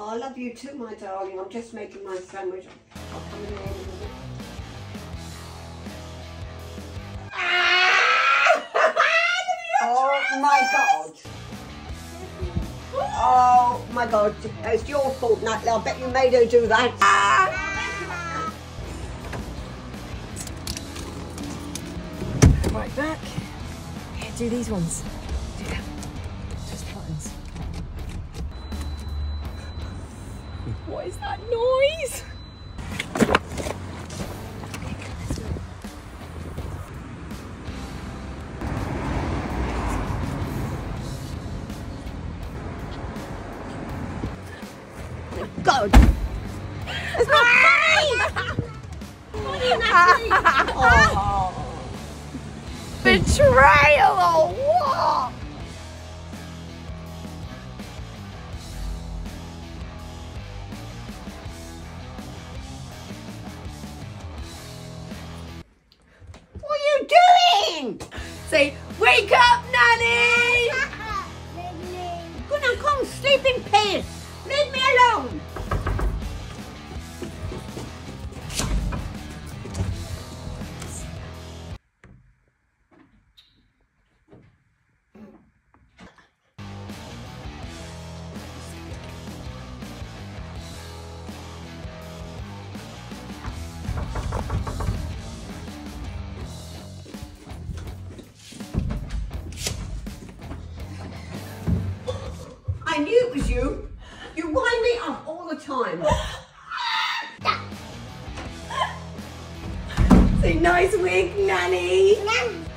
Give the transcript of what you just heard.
I love you too, my darling. I'm just making my sandwich. I'll come in there in a minute. Oh my God. Oh my God. It's your fault, Natalie. I bet you made her do that. Right back. Here, do these ones. Do them. Just buttons. What is that noise? God. It's not funny. What are you, Natalie? Oh. Betrayal or what? What are you doing? Say, wake up, Nanny! Good now, come sleep in peace. Leave me alone. I knew it was you. You wind me up all the time. Say, nice wig, Nanny.